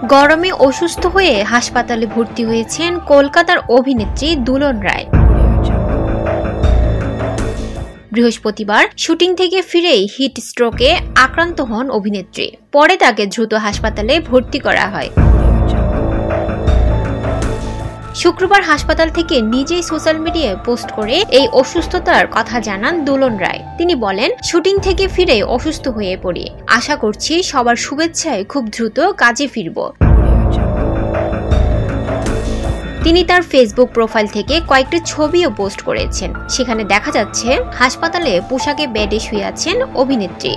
গরমে অসুস্থ হয়ে হাসপাতালে ভর্তি হয়েছেন কলকাতার অভিনেত্রী দুলন রায়। বৃহস্পতিবার শুটিং থেকে ফিরেই হিট স্ট্রোকে আক্রান্ত হন অভিনেত্রী। পরে তাকে দ্রুত হাসপাতালে ভর্তি করা হয়। শুক্রবার হাসপাতাল থেকে নিজেই সোশ্যাল মিডিয়ায় পোস্ট করে এই অসুস্থতার কথা জানান দুলন রায়। তিনি বলেন, শুটিং থেকে ফিরে অসুস্থ হয়ে পড়ি। আশা করছি সবার শুভেচ্ছায় খুব দ্রুত কাজে ফিরব। তিনি তার ফেসবুক প্রোফাইল থেকে কয়েকটি ছবিও পোস্ট করেছেন। সেখানে দেখা যাচ্ছে হাসপাতালে পোশাকে বেডে শুয়ে আছেন অভিনেত্রী।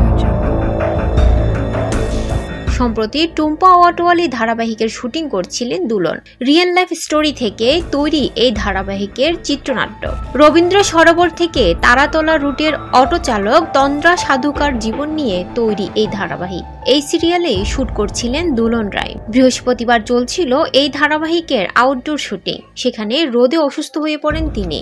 সম্প্রতি টুম্পা ওয়াটওয়ালি ধারাবাহিকের শুটিং করছিলেন দুলন। রিয়েল লাইফ স্টোরি থেকে তৈরি এই ধারাবাহিকের চিত্রনাট্য। রবীন্দ্র সরোবর থেকে তারাতলা রুটের অটো চালক তন্দ্রা সাধুকার জীবন নিয়ে তৈরি এই ধারাবাহিক। এই সিরিয়ালে শুট করছিলেন দুলন রায়। বৃহস্পতিবার চলছিল এই ধারাবাহিকের আউটডোর শুটিং। সেখানে রোদে অসুস্থ হয়ে পড়েন তিনি।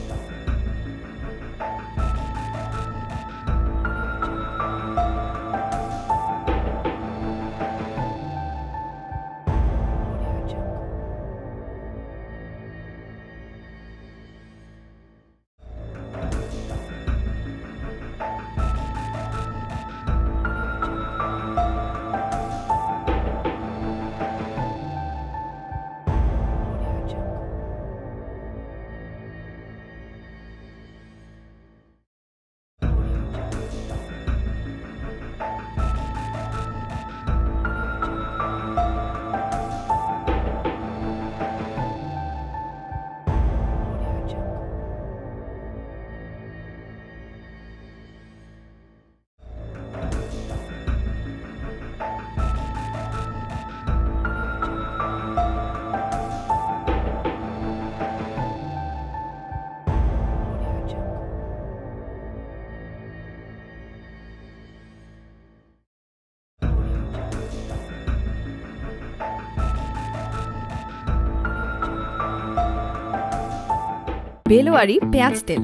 বেলোয়ারি পেঁয়াজ তেল।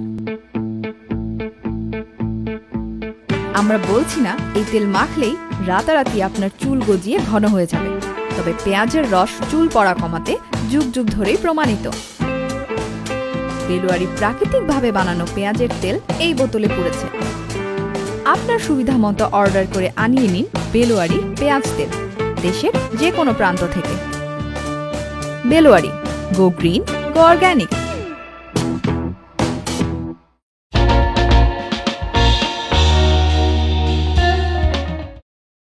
আমরা বলছি না এই তেল মাখলেই রাতারাতি আপনার চুল গজিয়ে ঘন হয়ে যাবে, তবে পেঁয়াজের রস চুল পড়া কমাতে যুগ যুগ ধরেই প্রমাণিত। বেলোয়ারি প্রাকৃতিকভাবে বানানো পেঁয়াজের তেল এই বোতলে পড়েছে। আপনার সুবিধা মতো অর্ডার করে আনিয়ে নিন বেলোয়ারি পেঁয়াজ তেল দেশের যে কোনো প্রান্ত থেকে। বেলোয়ারি, গো গ্রিন, গো অর্গ্যানিক।